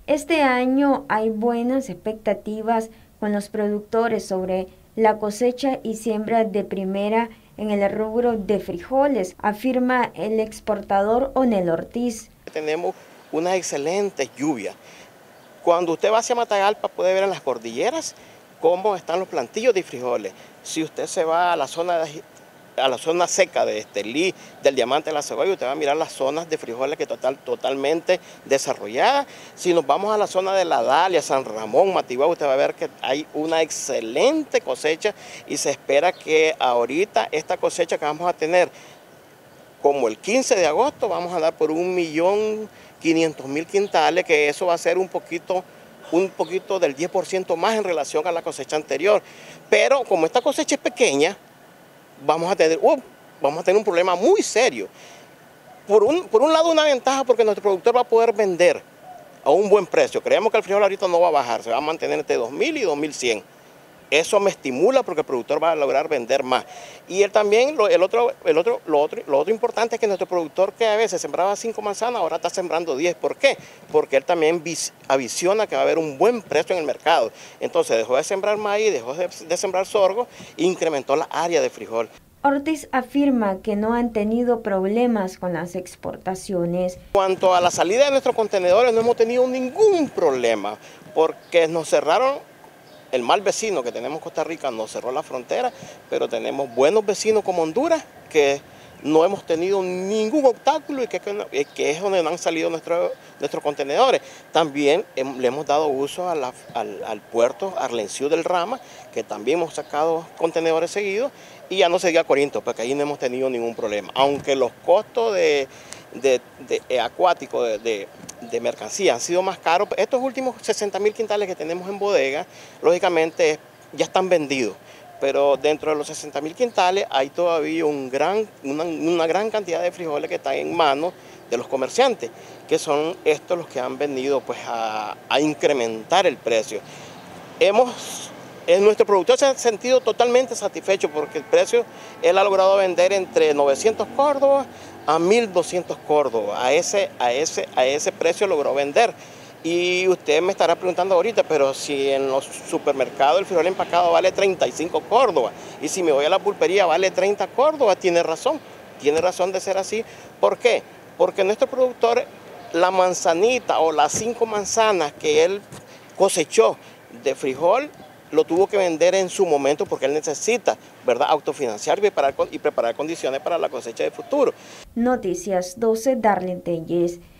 Este año hay buenas expectativas con los productores sobre la cosecha y siembra de primera en el rubro de frijoles, afirma el exportador Onel Ortiz. Tenemos unas excelentes lluvias. Cuando usted va hacia Matagalpa puede ver en las cordilleras cómo están los plantillos de frijoles. Si usted se va a la zona seca de Estelí, del Diamante de la Cebolla, usted va a mirar las zonas de frijoles que totalmente desarrolladas. Si nos vamos a la zona de La Dalia, San Ramón, Matiguá, usted va a ver que hay una excelente cosecha y se espera que ahorita esta cosecha que vamos a tener, como el 15 de agosto, vamos a dar por 1.500.000 quintales, que eso va a ser un poquito del 10% más en relación a la cosecha anterior. Pero como esta cosecha es pequeña, vamos a tener un problema muy serio. Por un lado, una ventaja porque nuestro productor va a poder vender a un buen precio. Creemos que el frijol ahorita no va a bajar, se va a mantener entre 2.000 y 2.100. Eso me estimula porque el productor va a lograr vender más. Y él también, lo otro importante es que nuestro productor, que a veces sembraba 5 manzanas, ahora está sembrando 10. ¿Por qué? Porque él también avisiona que va a haber un buen precio en el mercado. Entonces dejó de sembrar maíz, dejó de sembrar sorgo e incrementó la área de frijol. Ortiz afirma que no han tenido problemas con las exportaciones. En cuanto a la salida de nuestros contenedores, no hemos tenido ningún problema porque nos cerraron. El mal vecino que tenemos Costa Rica nos cerró la frontera, pero tenemos buenos vecinos como Honduras que no hemos tenido ningún obstáculo y que es donde no han salido nuestros contenedores. También le hemos dado uso al puerto Arlencio del Rama, que también hemos sacado contenedores seguidos, y ya no se diga Corinto, porque ahí no hemos tenido ningún problema. Aunque los costos acuáticos de mercancía han sido más caros, estos últimos 60.000 quintales que tenemos en bodega, lógicamente ya están vendidos. Pero dentro de los 60.000 quintales hay todavía una gran cantidad de frijoles que están en manos de los comerciantes, que son estos los que han venido pues, a incrementar el precio. Nuestro productor se ha sentido totalmente satisfecho porque el precio él ha logrado vender entre 900 córdobas a 1.200 córdobas. A ese precio logró vender. Y usted me estará preguntando ahorita, pero si en los supermercados el frijol empacado vale 35 córdobas y si me voy a la pulpería vale 30 córdobas, tiene razón de ser así. ¿Por qué? Porque nuestro productor, la manzanita o las 5 manzanas que él cosechó de frijol, lo tuvo que vender en su momento porque él necesita, ¿verdad?, autofinanciar y preparar condiciones para la cosecha de futuro. Noticias 12, Darlene Telles.